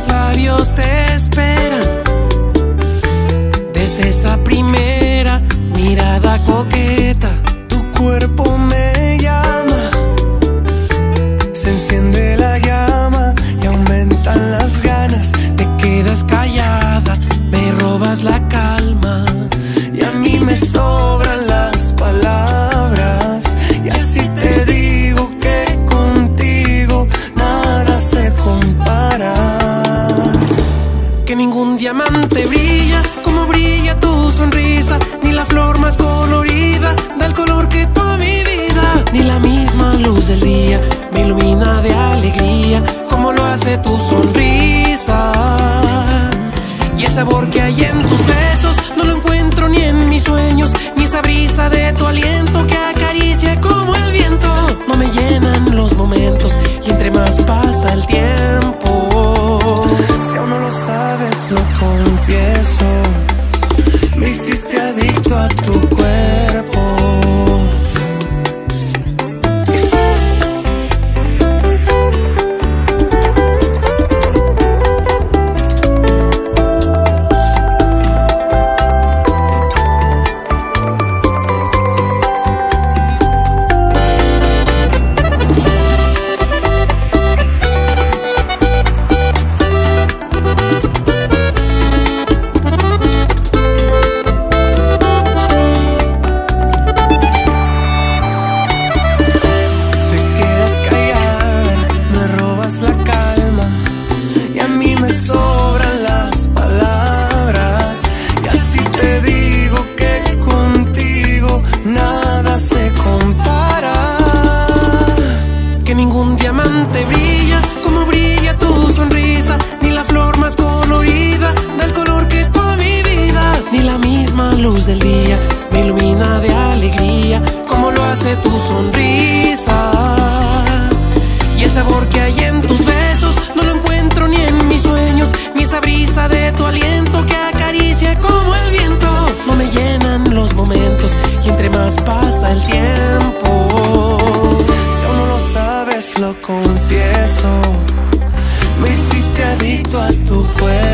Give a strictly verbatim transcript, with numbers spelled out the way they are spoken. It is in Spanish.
mis labios te esperan. Desde esa primera mirada coqueta, tu cuerpo me llama, se enciende la llama y aumentan las ganas. te quedas callada, me robas la calma. Y a mí me sobran las palabras, y así te digo que contigo nada se compara. Que ningún diamante brilla como brilla tu sonrisa, ni la flor más colorida da el color que toda mi vida, ni la misma luz del día me ilumina de alegría como lo hace tu sonrisa. Y el sabor que hay en tus besos no lo encuentro ni en mis sueños, ni esa brisa de tu aliento que acaricia como el viento. No me llenan los momentos y entre más pasa el tiempo. Si aún no lo sabes, lo confieso, me hiciste adicto a tu cuerpo. Me sobran las palabras, y así te digo que contigo nada se compara. Que ningún diamante brilla como brilla tu sonrisa, ni la flor más colorida da el color que toda mi vida, ni la misma luz del día me ilumina de alegría como lo hace tu sonrisa. Y el sabor que hay en tus besos no lo encuentro ni en mis sueños, ni esa brisa de tu aliento que acaricia como el viento. No me llenan los momentos y entre más pasa el tiempo. Si aún no lo sabes, lo confieso, me hiciste adicto a tu cuerpo.